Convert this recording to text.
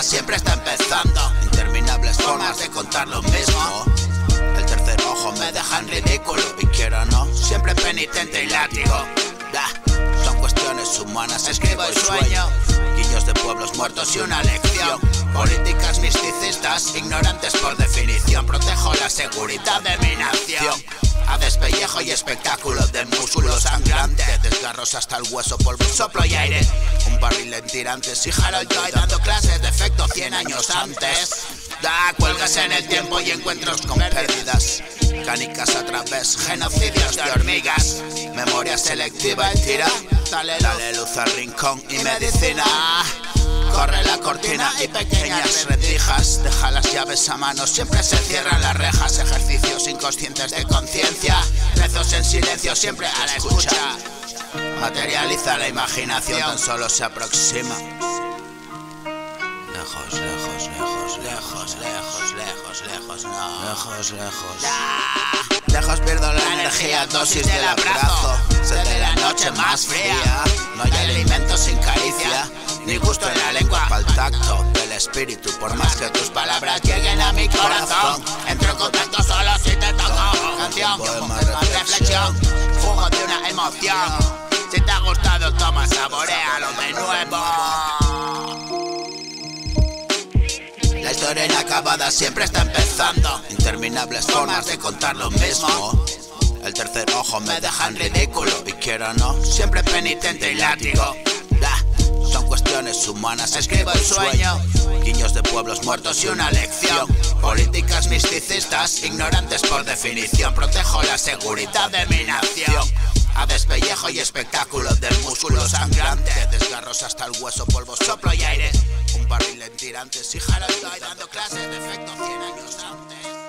acabada siempre está empezando. Interminables formas de contar lo mismo. El tercer ojo me deja en ridículo. Y quiero no, siempre penitente y látigo. Son cuestiones humanas, escribo y sueño. Guiños de pueblos muertos y una lección. Políticas misticistas, ignorantes por definición. Protejo la seguridad de mi nación. A despellejo y espectáculo de músculo sangrante. Desgarros hasta el hueso, polvo, soplo y aire. Un barril en tirantes y Harold Lloyd dando clases de efecto 100 años antes. Cuelgas en el tiempo y encuentros con pérdidas. Canicas a través, genocidios de hormigas. Memoria selectiva y tira. Dale luz al rincón y medicina. Corre la cortina y pequeñas rendijas. Deja las llaves a mano, siempre se cierran las rejas. Ejercicios inconscientes de conciencia. Rezos en silencio, siempre a la escucha. Materializa la imaginación, tan solo se aproxima. Lejos, lejos, lejos, lejos, lejos, lejos, lejos, no. Lejos, lejos. Lejos pierdo la energía, dosis del abrazo. Sed de la noche más fría. No hay alimento sin caricia, ni gusto en la lengua para el tacto del espíritu. Por más que tus palabras lleguen a mi corazón, entro en contacto solo si te toco. Canción, reflexión, fuego de una emoción. Si te ha gustado, toma, saborealo de nuevo. La historia inacabada siempre está empezando. Interminables formas de contar lo mismo. El tercer ojo me deja en ridículo. Y quiero no, siempre penitente y látigo. Son cuestiones humanas, escribo y sueño. Guiños de pueblos muertos y una lección. Políticas misticistas, ignorantes por definición. Protejo la seguridad de mi nación. A despellejo y espectáculo de músculo sangrante. Desgarros hasta el hueso, polvo, soplo y aire. Un barril en tirantes y Harold Lloyd dando clases de efecto 100 años antes.